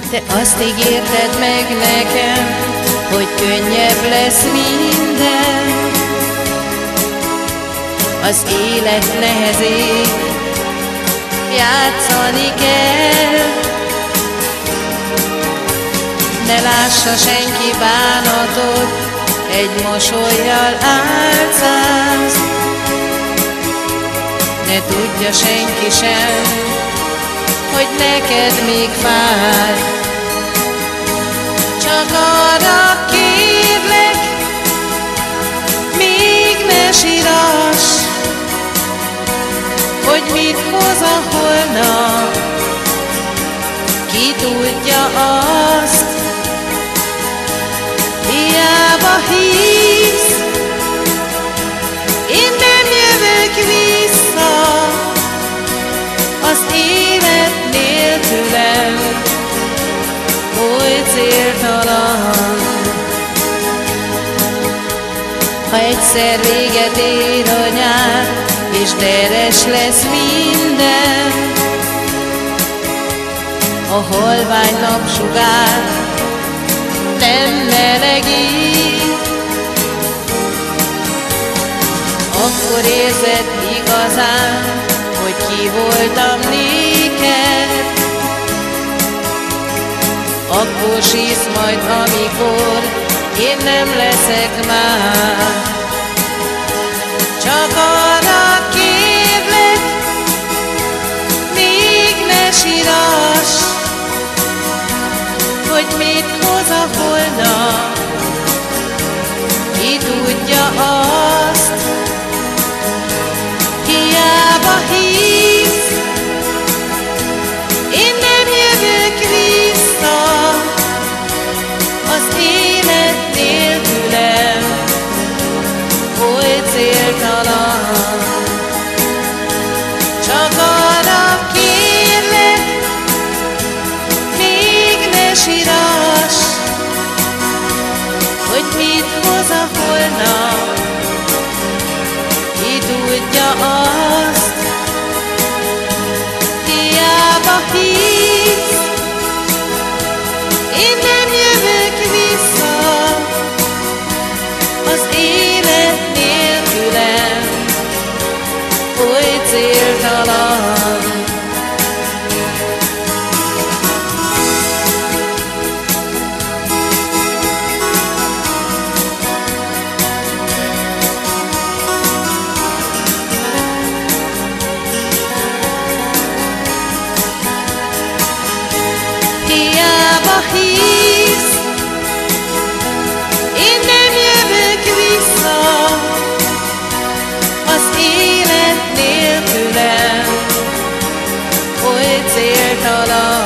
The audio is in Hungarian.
Te azt ígérted meg nekem, hogy könnyebb lesz minden. Az élet nehezén játszani kell. Ne lássa senki bánatot, egy mosollyal álcáz. Ne tudja senki sem, hogy neked még fáj. Csak arra kérlek, még ne sírass, hogy mit hoz a holnap. Ki tudja azt, hiába hívsz, én nem jövök vissza. Az élet nélkülem oly céltalan. Ha egyszer véget ér a nyár, és deres lesz minden, a halvány napsugár nem melegít, akkor érzed igazán, hogy ki voltam néked. Akkor sírsz majd, amikor én nem leszek már. Csak arra kérlek, még ne sírass, hogy mit hoz a holnap. Ki tudja azt, hiába hívsz, én nem jövök vissza. Az élet nélkülem oly céltalan. Csak arra kérlek, még ne sírass, hogy mit hoz a holnap. Ki tudja azt, hiába hívsz, én nem jövök vissza. Az élet nélkülem oly céltalan. Hiába hívsz, én nem jövök vissza. Az élet nélkülem oly céltalan.